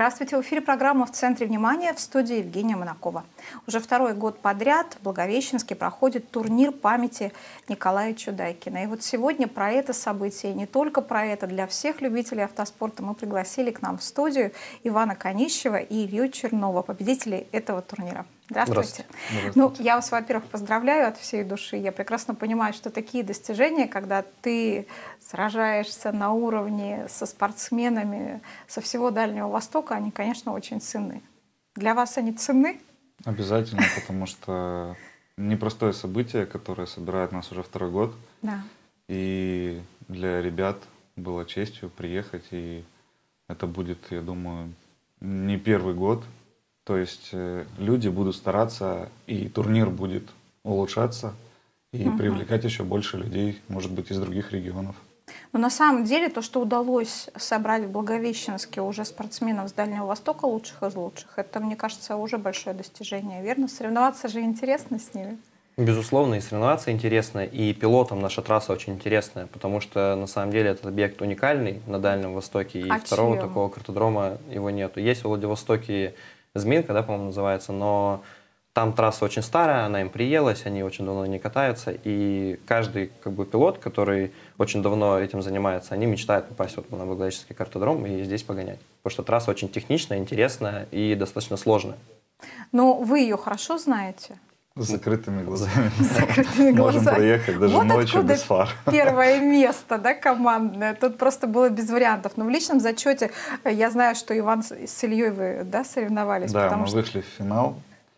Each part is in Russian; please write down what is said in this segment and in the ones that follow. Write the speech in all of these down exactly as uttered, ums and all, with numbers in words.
Здравствуйте, в эфире программа «В центре внимания», в студии Евгения Монакова. Уже второй год подряд в Благовещенске проходит турнир памяти Николая Чудайкина. И вот сегодня про это событие, и не только про это, для всех любителей автоспорта мы пригласили к нам в студию Ивана Конищева и Илью Чернова, победителей этого турнира. Здравствуйте. Здравствуйте. Ну, я вас, во-первых, поздравляю от всей души. Я прекрасно понимаю, что такие достижения, когда ты сражаешься на уровне со спортсменами со всего Дальнего Востока, они, конечно, очень ценны. Для вас они ценны? Обязательно, потому что непростое событие, которое собирает нас уже второй год. Да. И для ребят было честью приехать, и это будет, я думаю, не первый год. То есть э, люди будут стараться, и турнир будет улучшаться, и угу. привлекать еще больше людей, может быть, из других регионов. Но на самом деле то, что удалось собрать в Благовещенске уже спортсменов с Дальнего Востока, лучших из лучших, это, мне кажется, уже большое достижение, верно? Соревноваться же интересно с ними. Безусловно, и соревноваться интересно, и пилотам наша трасса очень интересная, потому что на самом деле этот объект уникальный на Дальнем Востоке, и а второго чем? такого картодрома его нету. Есть в Владивостоке Зминка, да, по-моему, называется, но там трасса очень старая, она им приелась, они очень давно не катаются, и каждый как бы пилот, который очень давно этим занимается, они мечтают попасть вот на Благовещенский картодром и здесь погонять, потому что трасса очень техничная, интересная и достаточно сложная. Но вы ее хорошо знаете? С закрытыми глазами. С закрытыми глазами. Можем проехать даже вот ночью без фар. Первое место, да, командное. Тут просто было без вариантов. Но в личном зачете я знаю, что Иван с Ильей вы, да, соревновались. Да, мы что... вышли в финал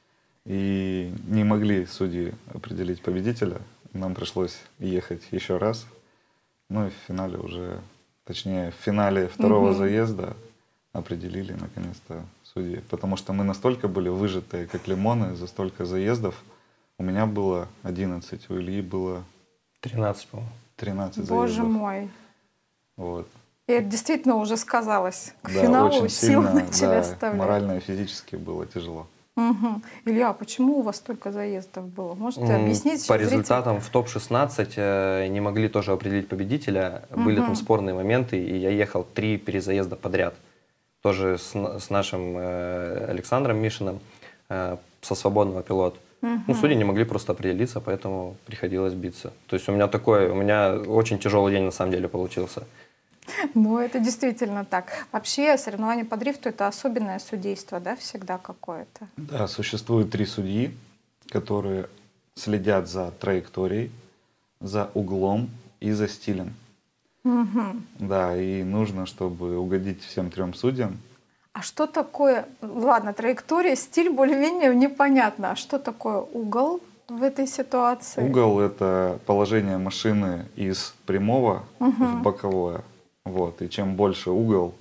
и не могли судьи определить победителя. Нам пришлось ехать еще раз. Ну и в финале уже, точнее, в финале второго угу. заезда определили наконец-то судьи. Потому что мы настолько были выжатые, как лимоны, за столько заездов. У меня было одиннадцать, у Ильи было тринадцать, по-моему. тринадцать Боже заездов. мой. Вот. И это действительно уже сказалось. К да, финалу очень силы сильно, начали да, оставлять. Морально и физически было тяжело. Угу. Илья, а почему у вас столько заездов было? Можете объяснить? По результатам в топ шестнадцать не могли тоже определить победителя. Угу. Были там спорные моменты, и я ехал три перезаезда подряд. Тоже с, с нашим э, Александром Мишиным, э, со свободного пилота. Угу. Ну, судьи не могли просто определиться, поэтому приходилось биться. То есть у меня такой, у меня очень тяжелый день на самом деле получился. Ну, это действительно так. Вообще, соревнования по дрифту — это особенное судейство, да, всегда какое-то? Да, существует три судьи, которые следят за траекторией, за углом и за стилем. Угу. Да, и нужно, чтобы угодить всем трем судьям. А что такое, ладно, траектория, стиль более-менее непонятно. А что такое угол в этой ситуации? Угол — это положение машины из прямого угу. в боковое. Вот. И чем больше угол,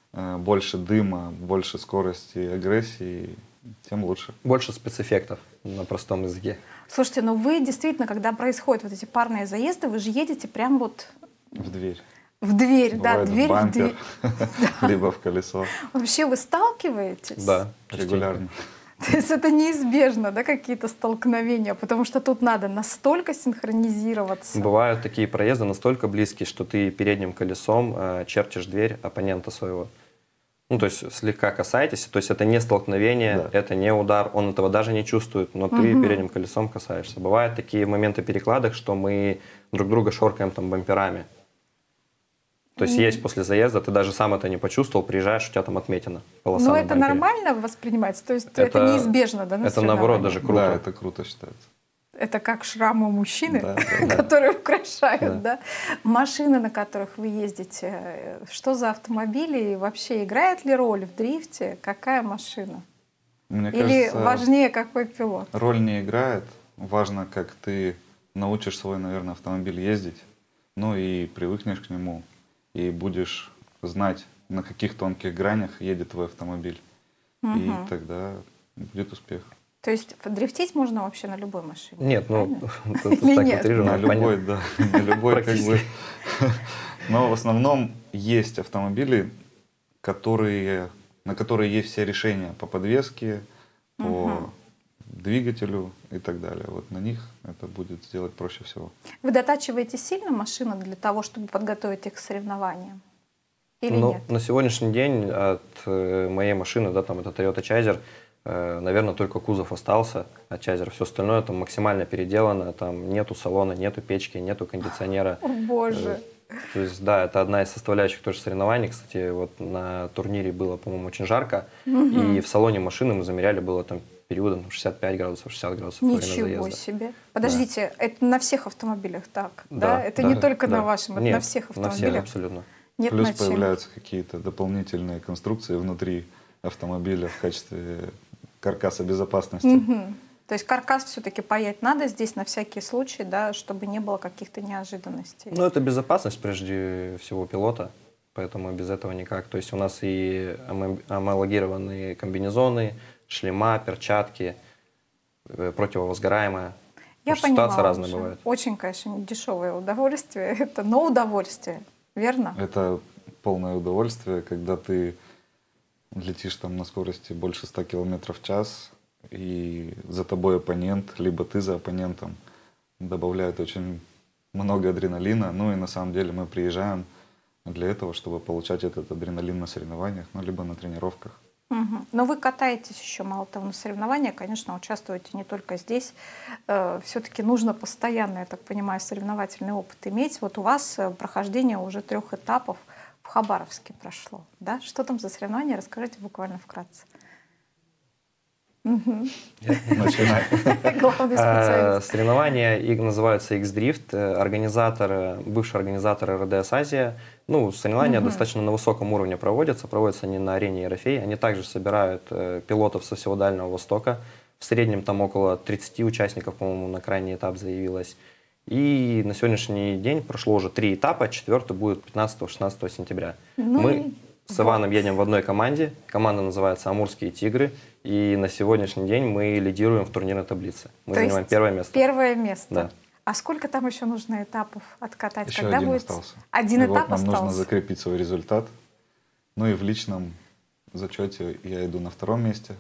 больше дыма, больше скорости и агрессии, тем лучше. Больше спецэффектов на простом языке. Слушайте, ну вы действительно, когда происходят вот эти парные заезды, вы же едете прям вот... В дверь. В дверь, бывает, да, дверь в бампер, в дверь. Либо в колесо. Вообще вы сталкиваетесь? Да, регулярно. То есть это неизбежно, да, какие-то столкновения, потому что тут надо настолько синхронизироваться. Бывают такие проезды настолько близкие, что ты передним колесом э, чертишь дверь оппонента своего. Ну, то есть слегка касаетесь, то есть это не столкновение, да. это не удар, он этого даже не чувствует, но ты угу. передним колесом касаешься. Бывают такие моменты перекладок, что мы друг друга шоркаем там бамперами. То есть есть после заезда, ты даже сам это не почувствовал, приезжаешь, у тебя там отметина. Но это бампере. Нормально воспринимается? То есть это, это неизбежно, да, на Это наоборот даже круто. Да, это круто считается. Это как шрамы мужчины, да, да, которые украшают, да. да? Машины, на которых вы ездите, что за автомобили? И вообще играет ли роль в дрифте? Какая машина? Мне Или кажется, важнее, какой пилот? Роль не играет. Важно, как ты научишь свой, наверное, автомобиль ездить, ну и привыкнешь к нему. И будешь знать, на каких тонких гранях едет твой автомобиль. Угу. И тогда будет успех. То есть дрифтить можно вообще на любой машине? Нет, ну, на любой, да, на любой как бы. Но в основном есть автомобили, которые, на которые есть все решения по подвеске, по двигателю и так далее. Вот на них это будет сделать проще всего. Вы дотачиваете сильно машину для того, чтобы подготовить их к соревнованиям? Или ну, нет? На сегодняшний день от э, моей машины, да, там это Toyota Chaser, э, наверное, только кузов остался от Chaser. Все остальное там максимально переделано, там нету салона, нету печки, нету кондиционера. О, боже! Э, то есть, да, это одна из составляющих тоже соревнований. Кстати, вот на турнире было, по-моему, очень жарко, угу. и в салоне машины мы замеряли, было там периодом шестьдесят пять градусов, шестьдесят градусов во время заезда. Ничего себе. Подождите, да. Это на всех автомобилях так, да? Да, Это да, не только да. на вашем, это Нет, на всех автомобилях? На всех, абсолютно. Нет Плюс начин. Появляются какие-то дополнительные конструкции внутри автомобиля в качестве каркаса безопасности. Угу. То есть каркас все-таки паять надо здесь на всякий случай, да, чтобы не было каких-то неожиданностей. Ну, это безопасность прежде всего пилота, поэтому без этого никак. То есть у нас и гомологированные комбинезоны, шлема, перчатки, противовозгораемая. Я Потому что ситуация разная уже. бывает. Очень, конечно, дешевое удовольствие. Это но удовольствие, верно? Это полное удовольствие, когда ты летишь там на скорости больше ста километров в час, и за тобой оппонент, либо ты за оппонентом. Добавляет очень много адреналина. Ну и на самом деле мы приезжаем для этого, чтобы получать этот адреналин на соревнованиях, ну либо на тренировках. Угу. Но вы катаетесь еще, мало того, на соревнованиях, конечно, участвуете не только здесь. Э, все-таки нужно постоянно, я так понимаю, соревновательный опыт иметь. Вот у вас прохождение уже трех этапов в Хабаровске прошло. Да? Что там за соревнования? Расскажите буквально вкратце. Начинай. Главный специалист. Соревнования называются X-Drift. Организатор, бывший организатор эр дэ эс Азия. Ну, соревнования достаточно на высоком уровне проводятся. Проводятся они на арене Ерофей. Они также собирают пилотов со всего Дальнего Востока. В среднем там около тридцати участников, по-моему, на крайний этап заявилось. И на сегодняшний день прошло уже три этапа. Четвертый будет пятнадцатого-шестнадцатого сентября. Ну Мы с вот. Иваном едем в одной команде. Команда называется «Амурские тигры». И на сегодняшний день мы лидируем в турнирной таблице. Мы То занимаем первое место. Первое место. Да. А сколько там еще нужно этапов откатать? Еще Когда один будет? остался. Один и этап вот нам остался? нужно закрепить свой результат. Ну и в личном зачете я иду на втором месте.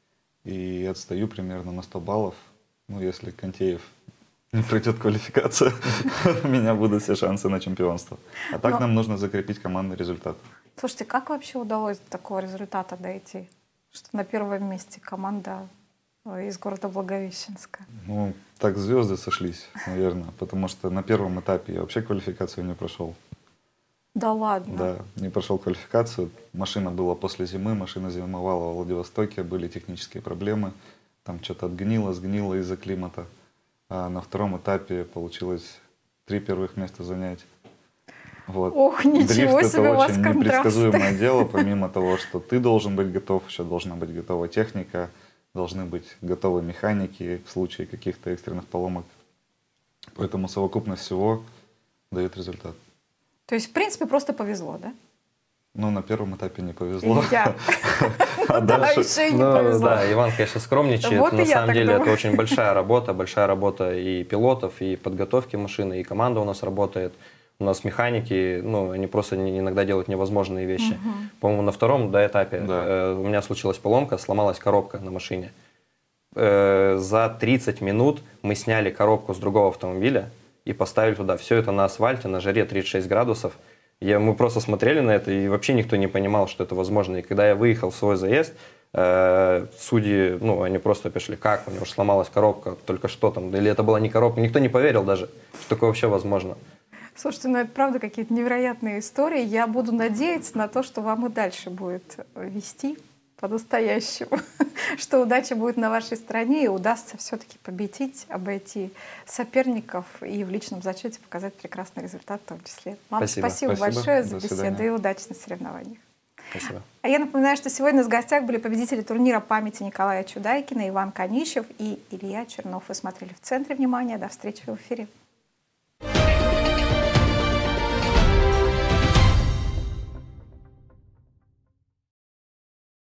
И отстаю примерно на сто баллов. Ну, если Контеев не пройдет квалификацию, у меня будут все шансы на чемпионство. А так нам нужно закрепить командный результат. Слушайте, как вообще удалось до такого результата дойти? Что на первом месте команда из города Благовещенска? Ну, так звезды сошлись, наверное, потому что на первом этапе я вообще квалификацию не прошел. Да ладно? Да, не прошел квалификацию. Машина была после зимы, машина зимовала в Владивостоке, были технические проблемы. Там что-то отгнило, сгнило из-за климата. А на втором этапе получилось три первых места занять. Вот. Ох, ничего Дрифт — себе, это у вас очень контрасты. непредсказуемое дело. Помимо того, что ты должен быть готов, еще должна быть готова техника, должны быть готовы механики в случае каких-то экстренных поломок. Поэтому совокупность всего дает результат. То есть, в принципе, просто повезло, да? Ну, на первом этапе не повезло. Я. А дальше... еще и не повезло. Да, Иван, конечно, скромничает. Вот На самом деле это очень большая работа, большая работа и пилотов, и подготовки машины, и команда у нас работает. У нас механики, ну, они просто иногда делают невозможные вещи. Угу. По-моему, на втором да, этапе да. э, у меня случилась поломка, сломалась коробка на машине. Э, за тридцать минут мы сняли коробку с другого автомобиля и поставили туда. Все это на асфальте, на жаре тридцать шесть градусов. Я, мы просто смотрели на это, и вообще никто не понимал, что это возможно. И когда я выехал в свой заезд, э, судьи, ну, они просто пришли, как, у него же сломалась коробка, только что там, или это была не коробка. Никто не поверил даже, что такое вообще возможно. Слушайте, ну это правда какие-то невероятные истории. Я буду надеяться на то, что вам и дальше будет вести по-настоящему, что удача будет на вашей стороне и удастся все-таки победить, обойти соперников и в личном зачете показать прекрасный результат в том числе. Вам спасибо, спасибо, спасибо большое за беседу и удачи на соревнованиях. Спасибо. А я напоминаю, что сегодня в гостях были победители турнира памяти Николая Чудайкина, Иван Канищев и Илья Чернов. Вы смотрели «В центре внимания». До встречи в эфире.